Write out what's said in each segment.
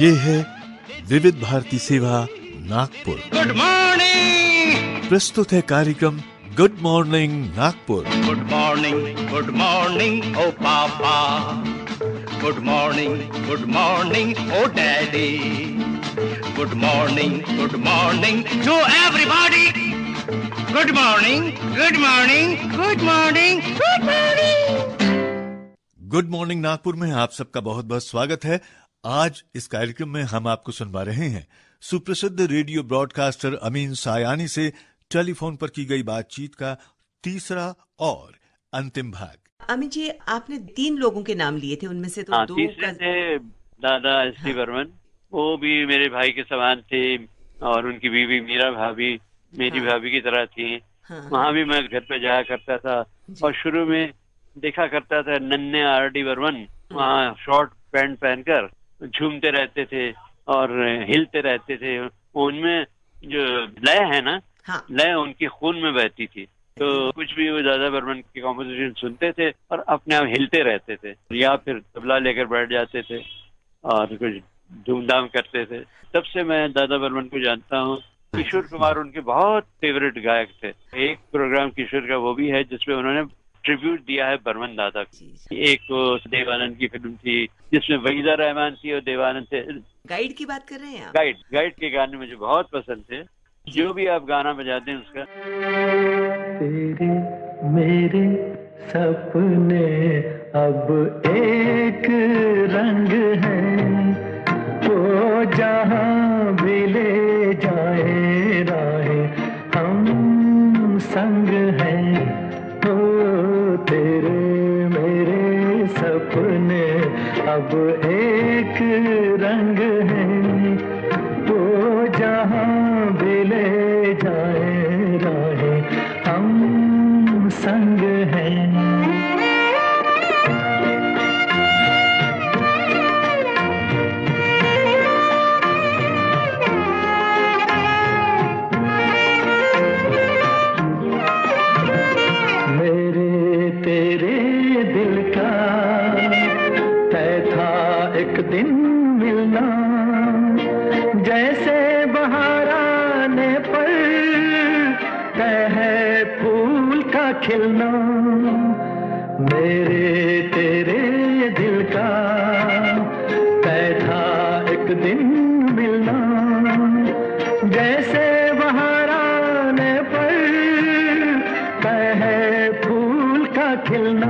ये है विविध भारती सेवा नागपुर। Good morning. प्रस्तुत है कार्यक्रम good morning Nagpur. Good morning oh papa. Good morning oh daddy. Good morning to everybody. Good morning, good morning, good morning, good morning. Good morning Nagpur में आप सबका बहुत बहुत स्वागत है। आज इस कार्यक्रम में हम आपको सुनवा रहे हैं सुप्रसिद्ध रेडियो ब्रॉडकास्टर अमीन सायानी से टेलीफोन पर की गई बातचीत का तीसरा और अंतिम भाग। अमित जी, आपने 3 लोगों के नाम लिए थे, उनमें से तो 2 तीसरे थे दादा एस.डी. बर्मन। वो भी मेरे भाई के समान थे और उनकी बीवी मीरा भाभी मेरी भाभी की तरह थी। वहाँ भी मैं घर पे जाया करता था और शुरू में देखा करता था नन्हे आर.डी. बर्मन वहाँ शॉर्ट पैंट पहनकर झूमते रहते थे और हिलते रहते थे। उनमें जो लय है ना, लय उनके खून में बहती थी। तो कुछ भी वो दादा बर्मन की कॉम्पोजिशन सुनते थे और अपने आप हिलते रहते थे या फिर तबला लेकर बैठ जाते थे और कुछ धूमधाम करते थे। तब से मैं दादा बर्मन को जानता हूँ। किशोर कुमार उनके बहुत फेवरेट गायक थे। एक प्रोग्राम किशोर का वो भी है जिसमें उन्होंने ट्रिब्यूट दिया है बर्मन दादा को। एक देवानंद की फिल्म थी जिसमें वहीदा रहमान थी और देवानंद थे। गाइड की बात कर रहे हैं आप? गाइड के गाने मुझे बहुत पसंद थे। जो भी आप गाना बजाते हैं उसका। तेरे मेरे सपने अब एक रंग है, वो जहाँ भी ले जाए राहें हम संग हैं। ओ तेरे मेरे सपने अब एक रंग है, वो जहाँ भी ले जाए राहें हम संग हैं। मेरे तेरे दिल का तय था एक दिन मिलना, जैसे बहार आने पर तय है फूल का खिलना। मेरे तेरे दिल का तय था एक दिन मिलना, जैसे बहार आने पर तय है फूल का खिलना।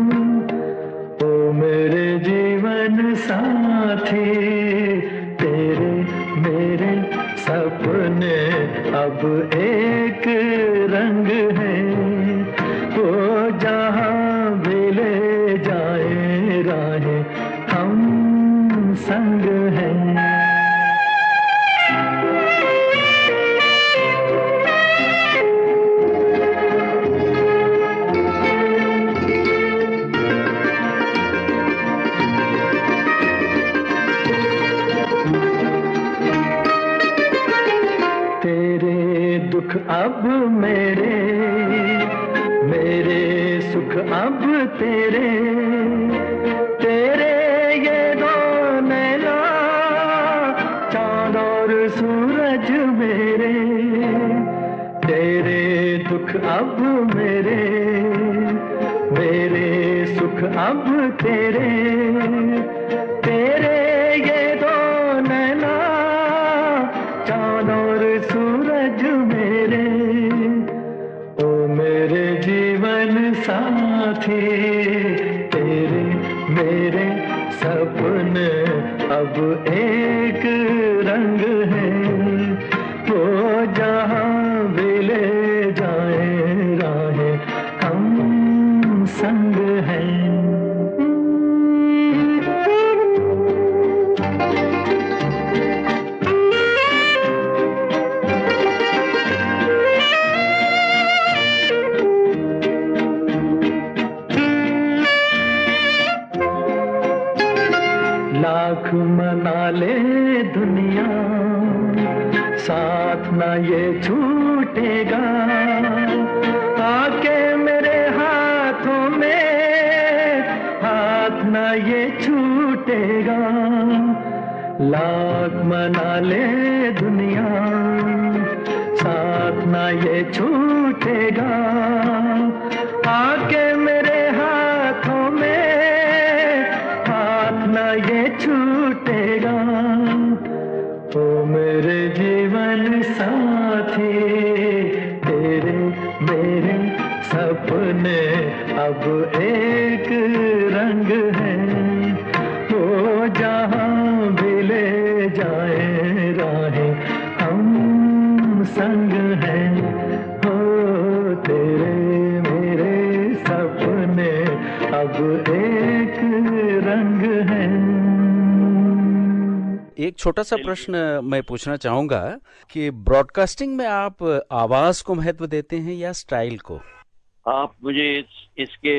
ओ मेरे जीवन साथी, तेरे मेरे सपने अब एक रंग है, वो जहाँ भी ले जाए राहें हम संग हैं। दुख अब मेरे, मेरे सुख अब तेरे, तेरे ये दो नैना चाँद और सूरज मेरे। तेरे दुख अब मेरे, मेरे सुख अब तेरे, तेरे ये दो नैना चाँद और सूरज मेरे। ओ मेरे जीवन साथी, तेरे मेरे सपने अब एक रंग है, वो जहाँ भी ले जाए राहें हम संग हैं। लाख मना ले दुनिया, साथ ना ये छूटेगा। आके मेरे हाथों में हाथ ना ये छूटेगा। लाख मना ले दुनिया, साथ ना ये छूटेगा। आके मेरे हाथों में हाथ ना ये छूटेगा। ओ मेरे जीवन साथी, तेरे मेरे सपने अब एक रंग है। वो जहाँ भी ले जाए राहें, हम संग हैं। हो तेरे मेरे सपने अब एक रंग हैं। एक छोटा सा प्रश्न मैं पूछना चाहूंगा कि ब्रॉडकास्टिंग में आप आवाज को महत्व देते हैं या स्टाइल को? आप मुझे इसके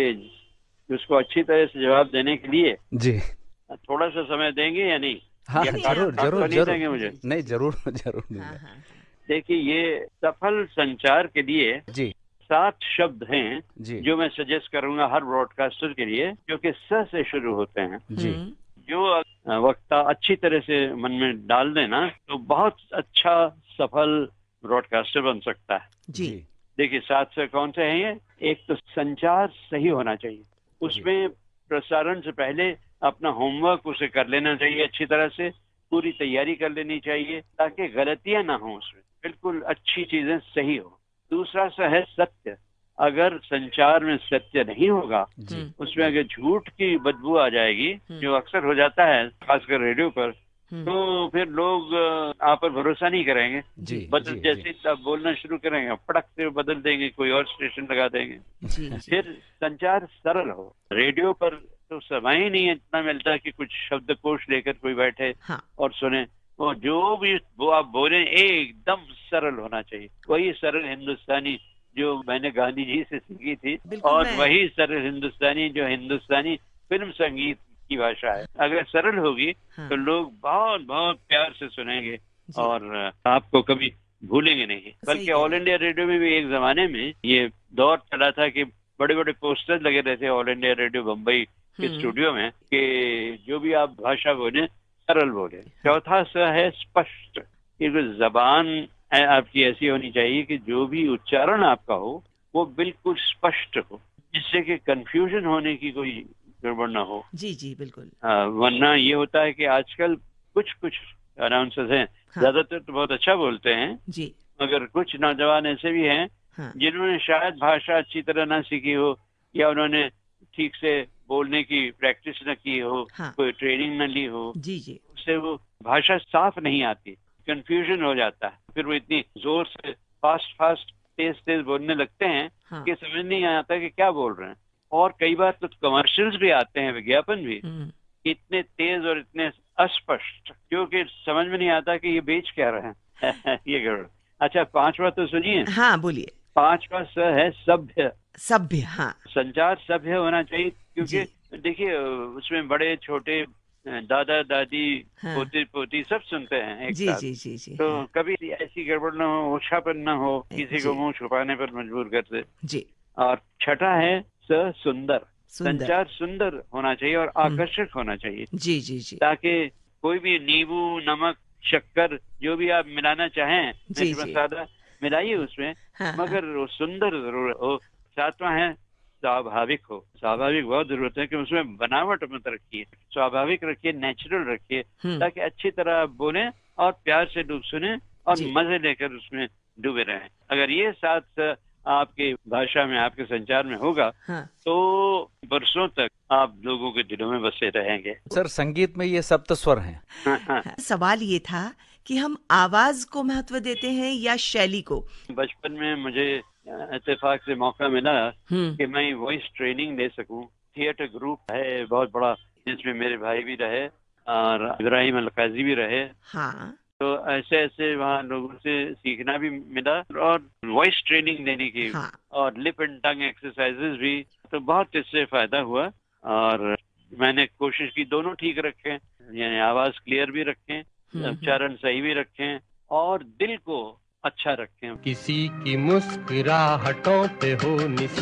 उसको अच्छी तरह से जवाब देने के लिए जी थोड़ा सा समय देंगे या नहीं? हाँ, नहीं, जरूर आप जरूर नहीं जरूर देंगे मुझे? नहीं, जरूर जरूर हाँ, दूंगा। हाँ, देखिए, ये सफल संचार के लिए जी 7 शब्द हैं जी जो मैं सजेस्ट करूंगा हर ब्रॉडकास्टर के लिए, जो कि स से शुरू होते हैं। जी जो वक्ता अच्छी तरह से मन में डाल देना तो बहुत अच्छा सफल ब्रॉडकास्टर बन सकता है। जी देखिए, 7 से कौन से हैं ये? एक तो संचार सही होना चाहिए। उसमें प्रसारण से पहले अपना होमवर्क उसे कर लेना चाहिए, अच्छी तरह से पूरी तैयारी कर लेनी चाहिए ताकि गलतियां ना हो, उसमें बिल्कुल अच्छी चीजें सही हो। दूसरा सा है सत्य। अगर संचार में सत्य नहीं होगा, उसमें अगर झूठ की बदबू आ जाएगी, जो अक्सर हो जाता है खासकर रेडियो पर, तो फिर लोग आप पर भरोसा नहीं करेंगे। जी बदल जी, जैसे ही आप बोलना शुरू करेंगे, फटक से बदल देंगे, कोई और स्टेशन लगा देंगे। जी जी फिर संचार सरल हो। रेडियो पर तो समय ही नहीं इतना मिलता कि कुछ शब्दकोश लेकर कोई बैठे हाँ और सुने। वो जो भी वो आप बोले एकदम सरल होना चाहिए। वही सरल हिंदुस्तानी जो मैंने गांधी जी से सीखी थी, बिल्कुल और मैं- वही सरल हिंदुस्तानी जो हिंदुस्तानी फिल्म संगीत की भाषा है। अगर सरल होगी हाँ। तो लोग बहुत बहुत प्यार से सुनेंगे और आपको कभी भूलेंगे नहीं। बल्कि कह रहे ऑल इंडिया रेडियो में भी एक जमाने में ये दौर चला था कि बड़े बड़े पोस्टर लगे रहते ऑल इंडिया रेडियो बम्बई के स्टूडियो में कि जो भी आप भाषा बोले सरल बोले। चौथा सा है स्पष्ट। ये जो जबान है आपकी ऐसी होनी चाहिए कि जो भी उच्चारण आपका हो वो बिल्कुल स्पष्ट हो, जिससे कि कंफ्यूजन होने की कोई गड़बड़ ना हो। जी जी बिल्कुल। वरना ये होता है कि आजकल कुछ अनाउंसर्स हैं, हाँ। ज्यादातर तो बहुत अच्छा बोलते हैं, जी मगर कुछ नौजवान ऐसे भी हैं हाँ जिन्होंने शायद भाषा अच्छी तरह ना सीखी हो, या उन्होंने ठीक से बोलने की प्रैक्टिस न की हो, हाँ। कोई ट्रेनिंग न ली हो, जी जी उससे वो भाषा साफ नहीं आती, कंफ्यूजन हो जाता है। फिर वो इतनी जोर से फास्ट तेज बोलने लगते हैं हाँ। कि समझ नहीं आता कि क्या बोल रहे हैं। और कई बार तो कमर्शियल्स भी आते हैं, विज्ञापन भी इतने तेज और इतने अस्पष्ट, क्योंकि समझ में नहीं आता कि ये बेच क्या रहे हैं। ये गड़बड़। अच्छा, 5वां तो सुनिए। हाँ बोलिए। 5वां स है सभ्य। सभ्य। हाँ संचार सभ्य होना चाहिए, क्योंकि देखिए उसमें बड़े छोटे दादा दादी हाँ। पोते पोती सब सुनते हैं एक जी साथ। जी जी जी तो हाँ, कभी ऐसी गड़बड़ ना हो, ओछापन ना हो, किसी को जी। मुंह छुपाने पर मजबूर कर दे। जी और छठा है स सुंदर। सुंदर। संचार सुंदर होना चाहिए और आकर्षक होना चाहिए, जी जी जी ताकि कोई भी नींबू नमक शक्कर जो भी आप मिलाना चाहें, जी, मिर्च जी। मसाला मिलाइए उसमें, हाँ, मगर वो सुंदर जरूर हो। 7वां है स्वाभाविक हो। स्वाभाविक बहुत जरूरत है कि उसमें बनावट मत रखिए, स्वाभाविक रखिए, नेचुरल रखिए, ताकि अच्छी तरह आप बोले और प्यार से लोग सुने और जी। मजे लेकर उसमें डूबे रहें। अगर ये 7 आपकी भाषा में, आपके संचार में होगा, हाँ तो बरसों तक आप लोगों के दिलों में बसे रहेंगे। सर, संगीत में ये सप्त स्वर हैं। हाँ। सवाल ये था कि हम आवाज को महत्व देते हैं या शैली को। बचपन में मुझे इत्तेफाक से मौका मिला कि मैं वॉइस ट्रेनिंग ले सकूं। थिएटर ग्रुप है बहुत बड़ा, जिसमें मेरे भाई भी रहे और इब्राहिम अलकाजी भी रहे। हाँ तो ऐसे वहाँ लोगों से सीखना भी मिला और वॉइस ट्रेनिंग देने की, हाँ। और लिप एंड टंग एक्सरसाइजेज भी। तो बहुत इससे फायदा हुआ और मैंने कोशिश की दोनों ठीक रखें, यानी आवाज क्लियर भी रखें, उच्चारण सही भी रखें और दिल को अच्छा रखें। किसी की मुस्कुराहटों पे हो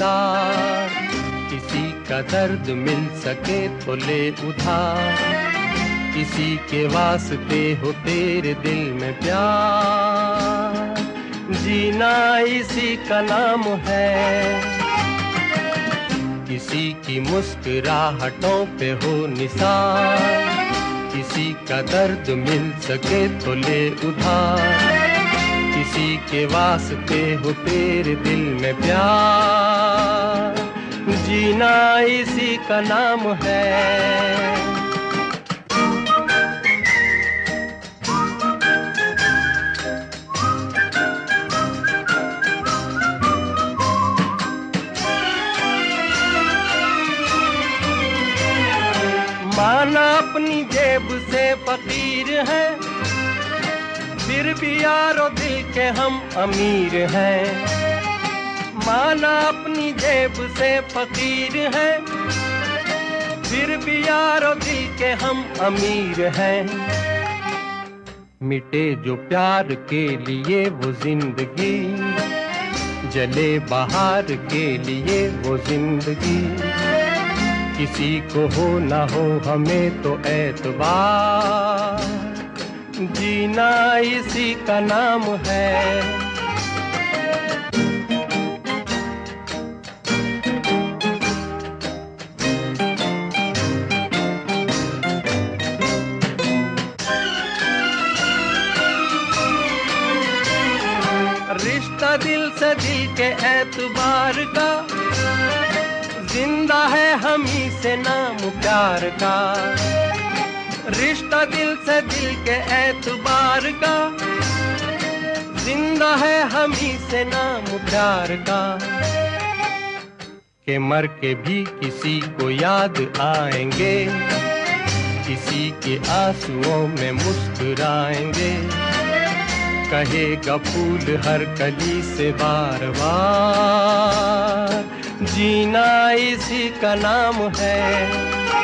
निसार, किसी का दर्द मिल सके तो ले उधार, किसी के वास्ते हो तेरे दिल में प्यार, जीना इसी का नाम है। किसी की मुस्कुराहटों पे हो निसार, किसी का दर्द मिल सके तो ले उधार, किसी के वास्ते हो तेरे दिल में प्यार, जीना इसी का नाम है। माना अपनी जेब से फकीर है, फिर भी यारो दिल के हम अमीर हैं। माना अपनी जेब से फकीर है, फिर भी यारो दिल के हम अमीर हैं। मिटे जो प्यार के लिए वो जिंदगी, जले बहार के लिए वो जिंदगी, किसी को हो ना हो हमें तो एतबार, जीना इसी का नाम है। रिश्ता दिल से दिल के एतबार का, जिंदा है हम ही से नाम प्यार का। रिश्ता दिल से दिल के एतबार का, जिंदा है हम ही से नाम प्यार का। के मर के भी किसी को याद आएंगे, किसी के आंसुओं में मुस्कुराएंगे, कहेगा फूल हर कली से बार बार, जीना इसी का नाम है।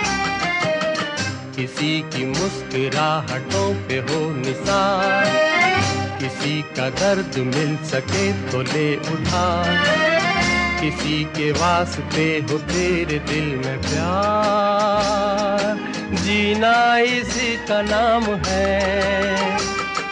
किसी की मुस्कुराहटों पे हो निसार, किसी का दर्द मिल सके तो ले उधार, किसी के वास्ते हो तेरे दिल में प्यार, जीना इसी का नाम है।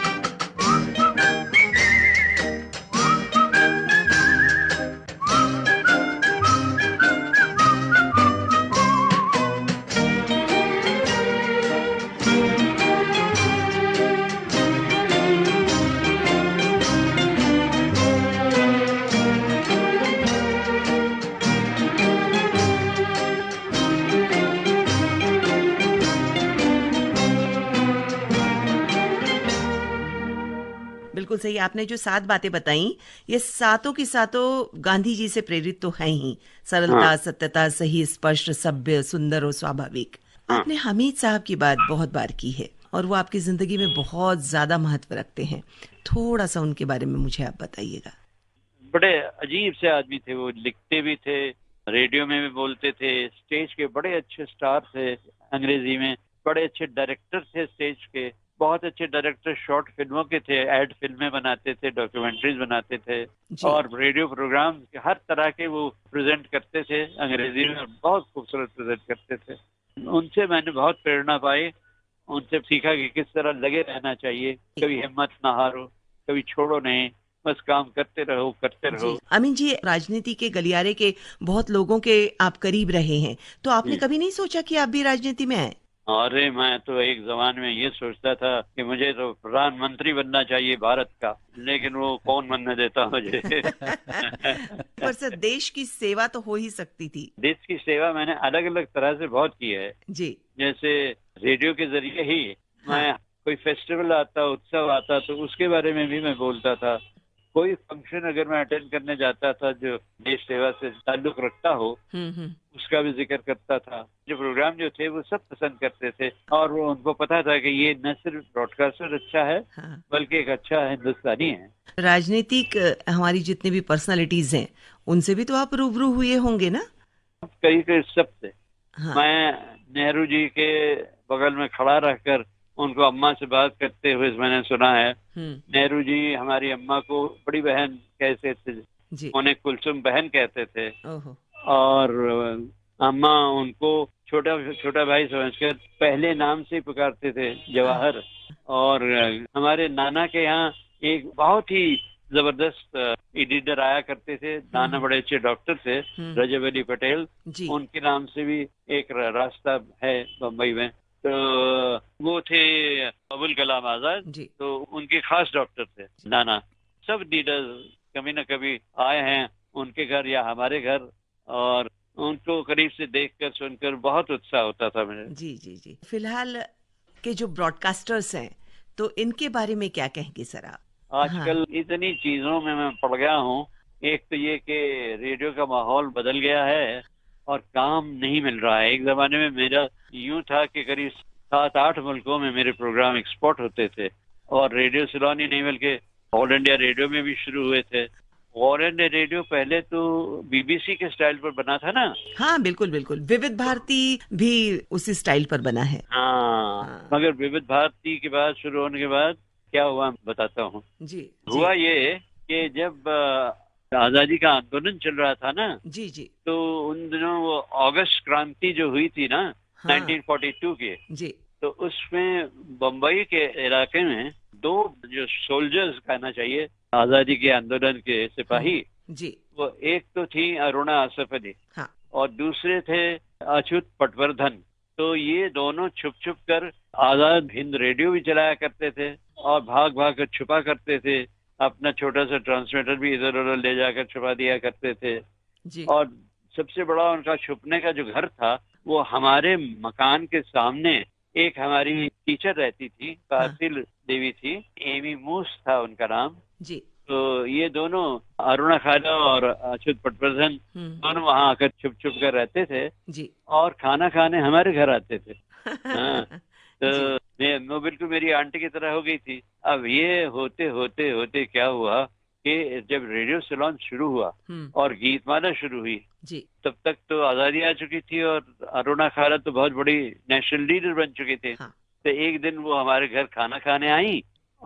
बिल्कुल सही। आपने जो 7 बातें बताई, ये सातों की सातों गांधी जी से प्रेरित तो हैं ही। सरलता, सत्यता, सही, स्पष्ट, सभ्य, सुंदर और स्वाभाविक। आपने हमीद साहब की बात बहुत बार की है और वो आपकी जिंदगी में बहुत ज्यादा महत्व रखते हैं। थोड़ा सा उनके बारे में मुझे आप बताइएगा। बड़े अजीब से आदमी थे वो, लिखते भी थे, रेडियो में भी बोलते थे, स्टेज के बड़े अच्छे स्टार थे, अंग्रेजी में बड़े अच्छे डायरेक्टर थे स्टेज के, बहुत अच्छे डायरेक्टर शॉर्ट फिल्मों के थे, एड फिल्में बनाते थे, डॉक्यूमेंट्रीज बनाते थे और रेडियो प्रोग्राम हर तरह के वो प्रेजेंट करते थे अंग्रेजी में, बहुत खूबसूरत प्रेजेंट करते थे। उनसे मैंने बहुत प्रेरणा पाई, उनसे सीखा कि किस तरह लगे रहना चाहिए, कभी हिम्मत ना हारो, कभी छोड़ो नहीं, बस काम करते रहो करते रहो। अमीन जी, राजनीति के गलियारे के बहुत लोगों के आप करीब रहे हैं, तो आपने कभी नहीं सोचा कि आप भी राजनीति में आए? अरे मैं तो एक जमाने में ये सोचता था कि मुझे तो प्रधानमंत्री बनना चाहिए भारत का, लेकिन वो कौन बनने देता मुझे। पर सर, देश की सेवा तो हो ही सकती थी। देश की सेवा मैंने अलग अलग तरह से बहुत की है जी। जैसे रेडियो के जरिए ही मैं कोई फेस्टिवल आता, उत्सव आता, तो उसके बारे में भी मैं बोलता था। कोई फंक्शन अगर मैं अटेंड करने जाता था जो देश सेवा से ताल्लुक रखता हो, उसका भी जिक्र करता था। जो प्रोग्राम जो थे वो सब पसंद करते थे और वो उनको पता था कि ये न सिर्फ ब्रॉडकास्टर अच्छा है बल्कि एक अच्छा हिंदुस्तानी है। राजनीतिक हमारी जितनी भी पर्सनालिटीज हैं उनसे भी तो आप रूबरू हुए होंगे ना? कई सबसे। मैं नेहरू जी के बगल में खड़ा रहकर उनको अम्मा से बात करते हुए मैंने सुना है। नेहरू जी हमारी अम्मा को बड़ी बहन कहते थे, उन्हें कुलसुम बहन कहते थे और अम्मा उनको छोटा छोटा भाई समझकर पहले नाम से ही पुकारते थे, जवाहर। और हमारे नाना के यहाँ एक बहुत ही जबरदस्त एडिटर आया करते थे, नाना बड़े अच्छे डॉक्टर थे, रजब अली पटेल, उनके नाम से भी एक रास्ता है बम्बई में। तो वो थे अबुल कलाम आजाद, तो उनके खास डॉक्टर थे नाना। सब लीडर्स कभी न कभी आए हैं उनके घर या हमारे घर, और उनको करीब से देखकर सुनकर बहुत उत्साह होता था मेरे। जी जी जी। फिलहाल के जो ब्रॉडकास्टर्स हैं, तो इनके बारे में क्या कहेंगे सर आप? आजकल इतनी चीजों में मैं पड़ गया हूँ। एक तो ये कि रेडियो का माहौल बदल गया है और काम नहीं मिल रहा है। एक जमाने में मेरा यूं था कि करीब 7-8 मुल्कों में मेरे प्रोग्राम एक्सपोर्ट होते थे, और रेडियो सिलोन ही नहीं बल्कि ऑल इंडिया रेडियो में भी शुरू हुए थे। ऑल इंडिया रेडियो पहले तो बीबीसी के स्टाइल पर बना था ना। हाँ बिल्कुल बिल्कुल, विविध भारती भी उसी स्टाइल पर बना है। हाँ। मगर विविध भारती के बाद शुरू होने के बाद क्या हुआ बताता हूँ जी। हुआ ये कि जब आजादी का आंदोलन चल रहा था ना जी जी, तो उन दिनों वो अगस्त क्रांति जो हुई थी ना, 1942 के जी, तो उसमें बम्बई के इलाके में 2 जो सोल्जर्स कहना चाहिए आजादी के आंदोलन के सिपाही जी, वो एक तो थी अरुणा आसफ अली और दूसरे थे अच्युत पटवर्धन। तो ये दोनों छुप छुप कर आजाद हिंद रेडियो भी चलाया करते थे और भाग भाग कर छुपा करते थे। अपना छोटा सा ट्रांसमीटर भी इधर उधर ले जाकर छुपा दिया करते थे जी। और सबसे बड़ा उनका छुपने का जो घर था वो हमारे मकान के सामने एक हमारी टीचर रहती थी, कासिल देवी थी, एमी मूस था उनका नाम जी। तो ये दोनों अरुणा खाला और अच्युत पटवर्धन दोनों वहाँ आकर छुप छुप कर रहते थे जी। और खाना खाने हमारे घर आते थे। हाँ, तो वो बिल्कुल मेरी आंटी की तरह हो गई थी। अब ये होते होते होते क्या हुआ कि जब रेडियो सिलोन शुरू हुआ और गीतमाला शुरू हुई जी, तब तक तो आजादी आ चुकी थी और अरुणा खाला तो बहुत बड़ी नेशनल लीडर बन चुके थे। तो एक दिन वो हमारे घर खाना खाने आई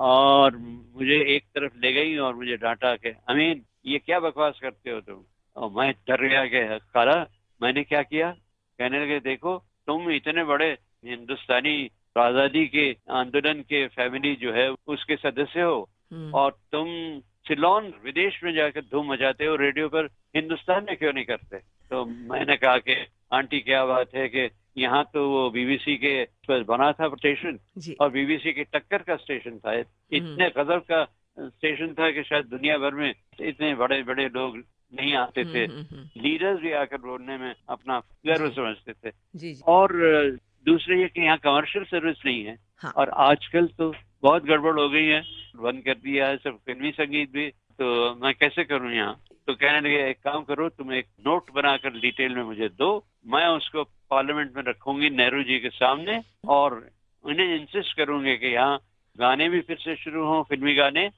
और मुझे एक तरफ ले गई और मुझे डांटा के, अमीन ये क्या बकवास करते हो तुम? और मैं डर गया कि खाला मैंने क्या किया? कहने लगे देखो तुम इतने बड़े हिंदुस्तानी आजादी के आंदोलन के फैमिली जो है उसके सदस्य हो और तुम सिलोन विदेश में जाकर धूम मचाते हो, रेडियो पर हिंदुस्तान में क्यों नहीं करते? तो मैंने कहा कि आंटी क्या बात है कि यहाँ तो वो बीबीसी के पर बना था स्टेशन और बीबीसी के टक्कर का स्टेशन था, इतने गजब का स्टेशन था कि शायद दुनिया भर में इतने बड़े बड़े लोग नहीं आते थे। लीडर्स भी आकर बोलने में अपना गर्व समझते थे जी। और दूसरे ये कि यहाँ कमर्शियल सर्विस नहीं है और आजकल तो बहुत गड़बड़ हो गई है, बंद कर दिया है सब फिल्मी संगीत भी। तो मैं कैसे करूँ यहाँ? तो कहने लगे एक काम करो, तुम एक नोट बनाकर डिटेल में मुझे दो, मैं उसको पार्लियामेंट में रखूंगी नेहरू जी के सामने और उन्हें इंसिस्ट करूंगी कि यहाँ गाने भी फिर से शुरू हो, फिल्मी गाने,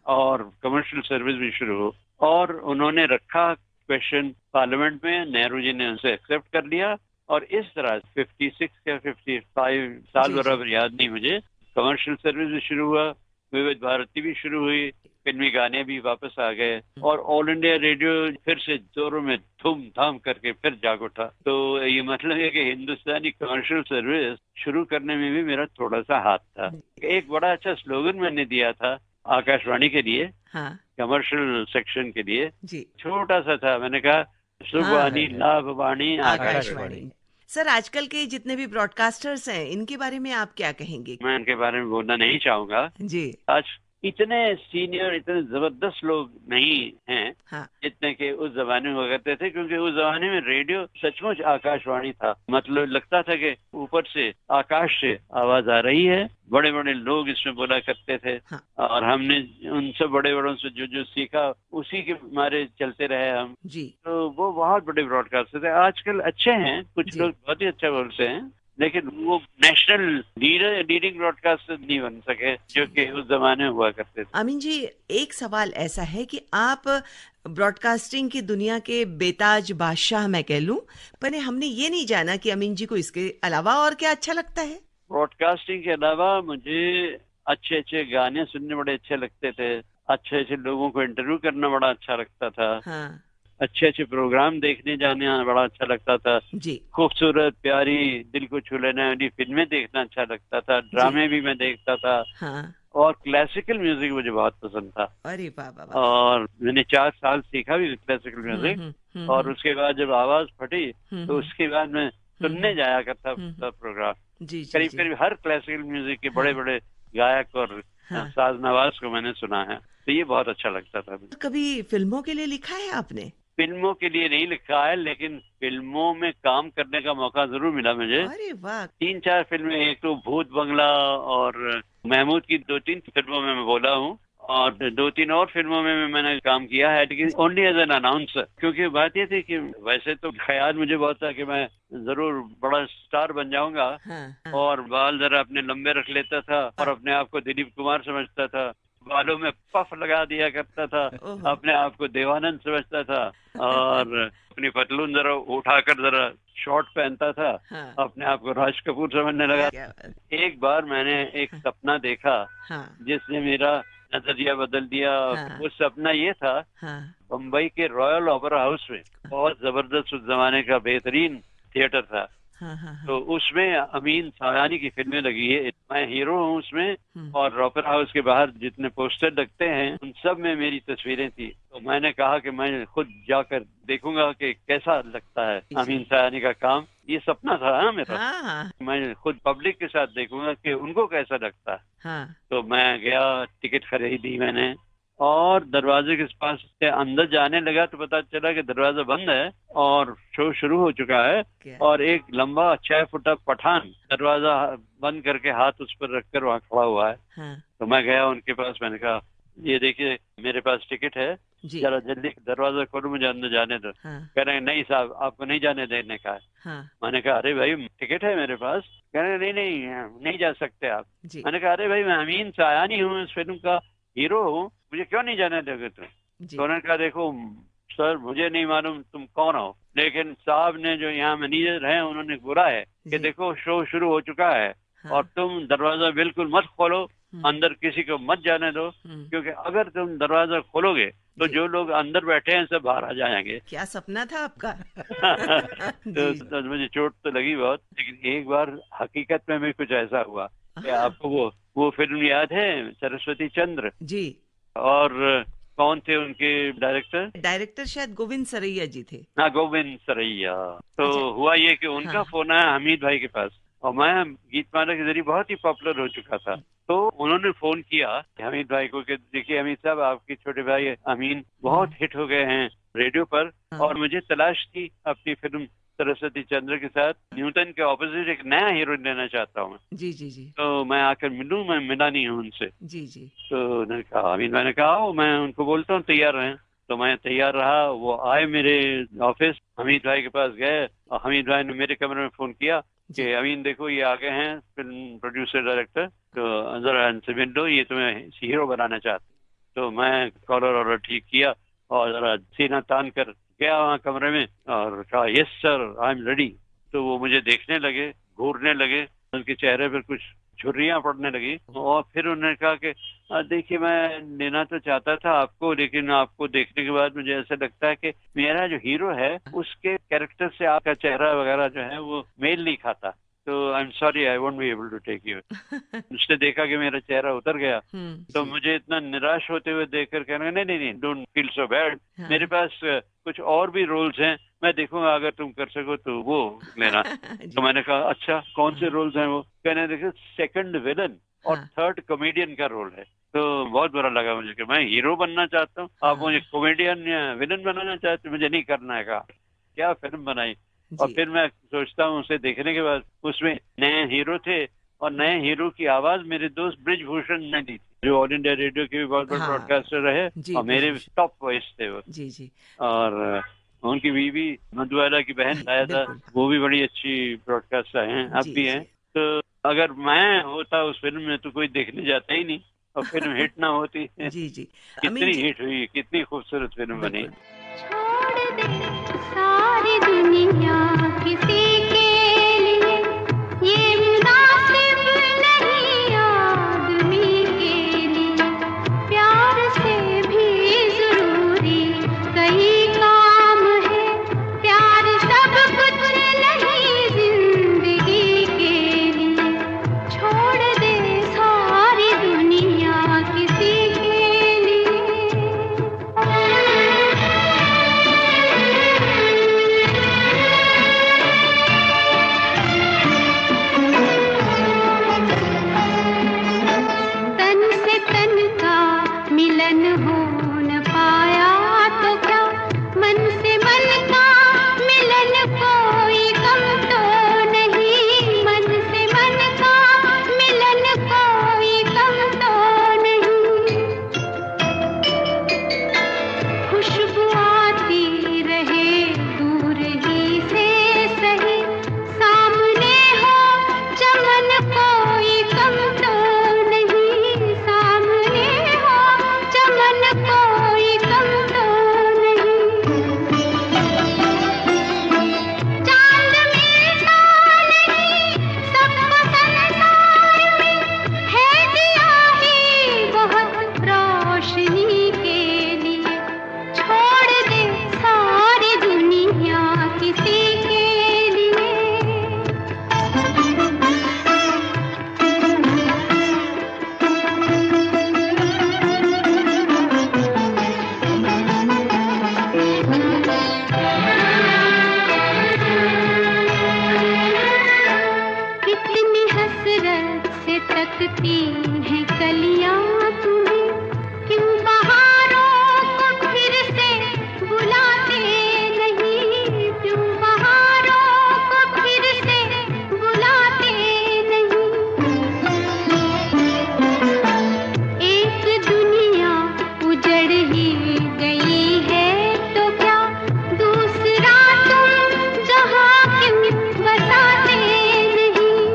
और कमर्शियल सर्विस भी शुरू हो। और उन्होंने रखा क्वेश्चन पार्लियामेंट में, नेहरू जी ने उनसे एक्सेप्ट कर लिया और इस तरह 56 या 55 साल बराबर याद नहीं मुझे, कमर्शियल सर्विस भी शुरू हुआ, विविध भारती भी शुरू हुई, फिल्मी गाने भी वापस आ गए और ऑल इंडिया रेडियो फिर से जोरों में धूम धाम करके फिर जाग उठा। तो ये मतलब है कि हिंदुस्तानी कमर्शियल सर्विस शुरू करने में भी मेरा थोड़ा सा हाथ था। एक बड़ा अच्छा स्लोगन मैंने दिया था आकाशवाणी के लिए, कमर्शियल सेक्शन के लिए जी। छोटा सा था, मैंने कहा शुभवाणी लाभवाणी आकाशवाणी। सर आजकल के जितने भी ब्रॉडकास्टर्स हैं इनके बारे में आप क्या कहेंगे? मैं इनके बारे में बोलना नहीं चाहूंगा जी। आज इतने सीनियर इतने जबरदस्त लोग नहीं हैं जितने के उस जमाने में हुआ करते थे, क्योंकि उस जमाने में रेडियो सचमुच आकाशवाणी था। मतलब लगता था कि ऊपर से आकाश से आवाज आ रही है, बड़े बड़े लोग इसमें बोला करते थे और हमने उन सब बड़े बड़ों से जो जो सीखा उसी के मारे चलते रहे हम जी। तो वो बहुत बड़े ब्रॉडकास्टर थे। आजकल अच्छे हैं, कुछ लोग बहुत ही अच्छा बोलते हैं, लेकिन वो नेशनल लीडिंग ब्रॉडकास्टर नहीं बन सके जो कि उस जमाने में हुआ करते थे। अमीन जी, एक सवाल ऐसा है कि आप ब्रॉडकास्टिंग की दुनिया के बेताज बादशाह मैं कह लूं, पर हमने ये नहीं जाना कि अमीन जी को इसके अलावा और क्या अच्छा लगता है? ब्रॉडकास्टिंग के अलावा मुझे अच्छे अच्छे गाने सुनने बड़े अच्छे लगते थे, अच्छे अच्छे लोगों को इंटरव्यू करना बड़ा अच्छा लगता था अच्छे अच्छे प्रोग्राम देखने जाने बड़ा अच्छा लगता था। जी खूबसूरत प्यारी दिल को छू लेने वाली फिल्में देखना अच्छा लगता था। ड्रामे भी मैं देखता था। हाँ। और क्लासिकल म्यूजिक मुझे बहुत पसंद था। अरे वाह वाह वाह। और मैंने 4 साल सीखा भी क्लासिकल म्यूजिक। और उसके बाद जब आवाज फटी तो उसके बाद मैं सुनने जाया करता था प्रोग्राम। जी जी करीब जी। करीब हर क्लासिकल म्यूजिक के बड़े बड़े गायक और साज नवाज को मैंने सुना है, तो ये बहुत अच्छा लगता था मुझे। कभी फिल्मों के लिए लिखा है आपने? फिल्मों के लिए नहीं लिखा है, लेकिन फिल्मों में काम करने का मौका जरूर मिला मुझे। अरे वाह। 3-4 फिल्में, एक तो भूत बंगला और महमूद की 2-3 फिल्मों में मैं बोला हूँ, और 2-3 और फिल्मों में मैंने काम किया है, लेकिन ओनली एज एन अनाउंसर। क्योंकि बात ये थी कि वैसे तो ख्याल मुझे बहुत था कि मैं जरूर बड़ा स्टार बन जाऊंगा। हाँ। और बाल जरा अपने लंबे रख लेता था और अपने आप को दिलीप कुमार समझता था। बालों में पफ लगा दिया करता था, अपने आप को देवानंद समझता था। और अपनी पतलून जरा उठाकर जरा शॉर्ट पहनता था। हाँ। अपने आप को राज कपूर समझने लगा। एक बार मैंने एक सपना देखा जिसने मेरा नजरिया बदल दिया। वो सपना ये था, बम्बई के रॉयल ओपेरा हाउस में बहुत जबरदस्त उस जमाने का बेहतरीन थिएटर था। तो उसमें अमीन सायानी की फिल्में लगी है, मैं हीरो हूँ उसमें। और ओपेरा हाउस के बाहर जितने पोस्टर लगते हैं उन सब में मेरी तस्वीरें थी। तो मैंने कहा कि मैं खुद जाकर देखूंगा कि कैसा लगता है अमीन सायानी का काम। ये सपना था मेरा। मैं खुद पब्लिक के साथ देखूंगा कि उनको कैसा लगता है। तो मैं गया, टिकट खरीदी मैंने, और दरवाजे के पास से अंदर जाने लगा तो पता चला कि दरवाजा बंद है और शो शुरू हो चुका है। और एक लंबा 6 फुटा पठान दरवाजा बंद करके हाथ उस पर रखकर वहाँ खड़ा हुआ है। तो मैं गया उनके पास, मैंने कहा ये देखिए मेरे पास टिकट है, जरा जल्दी दरवाजा खोलो, मुझे अंदर जाने दो। कह रहे हैं नहीं साहब, आपको नहीं जाने देने का है। मैंने कहा अरे भाई टिकट है मेरे पास। कह रहे नहीं नहीं जा सकते आप। मैंने कहा अरे भाई मैं अमीन सायानी हूँ, इस फिल्म का हीरो हूँ, मुझे क्यों नहीं जाने दोगे तुम? तो उन्होंने कहा देखो सर, मुझे नहीं मालूम तुम कौन हो, लेकिन साहब ने जो यहाँ मैनेजर हैं उन्होंने बोला है कि देखो शो शुरू हो चुका है और तुम दरवाजा बिल्कुल मत खोलो, अंदर किसी को मत जाने दो, क्योंकि अगर तुम दरवाजा खोलोगे तो जो लोग अंदर बैठे हैं सब बाहर आ जाएंगे। क्या सपना था आपका? तो मुझे चोट तो लगी बहुत, लेकिन एक बार हकीकत में भी कुछ ऐसा हुआ। आपको वो फिल्म याद है, सरस्वती चंद्र जी? और कौन थे उनके डायरेक्टर? डायरेक्टर शायद गोविंद सरैया जी थे। हाँ, गोविंद सरैया। तो हुआ ये कि उनका फोन आया हमीद भाई के पास, और मैं गीतमाला के जरिए बहुत ही पॉपुलर हो चुका था। तो उन्होंने फोन किया हमीद भाई को कि देखिए हमीद साहब, आपके छोटे भाई अमीन बहुत हिट हो गए हैं रेडियो पर, और मुझे तलाश थी अपनी फिल्म सरस्वती चंद्र के साथ न्यूटन के ऑपोजिट एक नया हीरोइन लेना चाहता हूँ। जी जी जी। तो मैं आकर मिलूं, मैं मिला नहीं हूँ उनसे। जी जी। तो उन्होंने कहा, अमीन मैंने कहा मैं उनको बोलता हूँ तैयार रहें। तो मैं तैयार रहा, वो आए मेरे ऑफिस, हमीद भाई के पास गए, और हमीद भाई ने मेरे कमरे में फोन किया कि अमीन देखो ये आ गए हैं फिल्म प्रोड्यूसर डायरेक्टर, तो जरा इनसे मिल लो, ये तुम्हें हीरो बनाना चाहते। तो मैं कॉलर ऑर्डर ठीक किया और जरा सीना तान कर गया वहाँ कमरे में और कहा yes sir I am ready. तो वो मुझे देखने लगे, घूरने लगे, उनके चेहरे पर कुछ झुर्रियां पड़ने लगी, और फिर उन्होंने कहा कि देखिए मैं लेना तो चाहता था आपको, लेकिन आपको देखने के बाद मुझे ऐसा लगता है कि मेरा जो हीरो है उसके कैरेक्टर से आपका चेहरा वगैरह जो है वो मेल नहीं खाता, तो I am sorry I won't be able to take you. उसने देखा कि मेरा चेहरा उतर गया, तो मुझे इतना निराश होते हुए देखकर कहना नहीं नहीं नहीं डोंट फील सो बैड, मेरे पास कुछ और भी रोल्स हैं, मैं देखूंगा अगर तुम कर सको तो वो लेना। तो मैंने कहा अच्छा कौन से रोल्स हैं वो? कहने देखो सेकंड विलन और थर्ड कॉमेडियन का रोल है। तो बहुत बुरा लगा मुझे कि मैं हीरो बनना चाहता हूँ, आप मुझे कॉमेडियन या विलन बनाना चाहते, मुझे नहीं करना है। कहा क्या फिल्म बनाई। और फिर मैं सोचता हूँ उसे देखने के बाद, उसमें नए हीरो थे और नए हीरो की आवाज मेरे दोस्त ब्रिजभूषण ने दी थी, जो ऑल इंडिया रेडियो के भी बहुत बड़े ब्रॉडकास्टर रहे, और मेरे टॉप वॉइस थे वो। जी जी। और उनकी बीवी मधुबाला की बहन आया था, वो भी बड़ी अच्छी ब्रॉडकास्टर हैं, अब भी हैं। तो अगर मैं होता उस फिल्म में तो कोई देखने जाता ही नहीं, और फिल्म हिट ना होती। जी जी। कितनी हिट हुई, कितनी खूबसूरत फिल्म बनी। छोड़ दे सारी दुनिया किसी के लिए, ये मुनासिब नहीं आदमी के लिए, प्यार से भी जरूरी कई काम से तकती हैं कलियां तुम्हें, क्यों बहारों को फिर से बुलाते नहीं, क्यों बहारों को फिर से बुलाते नहीं। एक दुनिया उजड़ ही गई है तो क्या दूसरा तुम जहां क्यों बसाते नहीं।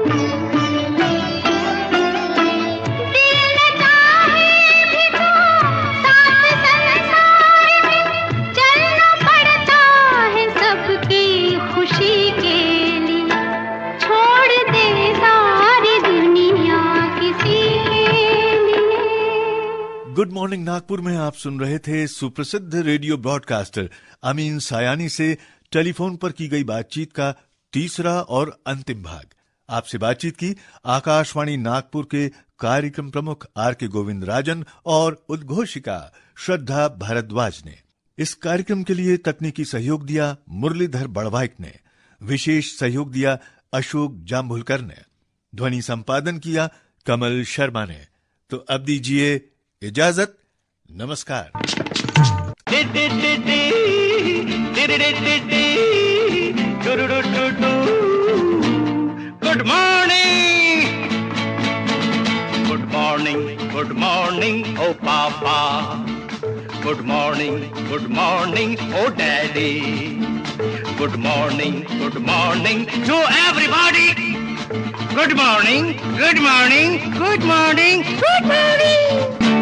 दिल न चाहे भी तो साथ संसार में चलना पड़ता है सबकी खुशी के लिए, छोड़ दे सारी दुनिया किसी के लिए। गुड मॉर्निंग नागपुर में आप सुन रहे थे सुप्रसिद्ध रेडियो ब्रॉडकास्टर अमीन सायानी से टेलीफोन पर की गई बातचीत का तीसरा और अंतिम भाग। आपसे बातचीत की आकाशवाणी नागपुर के कार्यक्रम प्रमुख आर.के. गोविंदराजन और उद्घोषिका श्रद्धा भारद्वाज ने। इस कार्यक्रम के लिए तकनीकी सहयोग दिया मुरलीधर बड़वाइक ने, विशेष सहयोग दिया अशोक जाम्भुलकर ने, ध्वनि संपादन किया कमल शर्मा ने। तो अब दीजिए इजाजत, नमस्कार। Good morning, good morning, good morning oh papa, good morning oh daddy, good morning to everybody, good morning, good morning, good morning, good morning.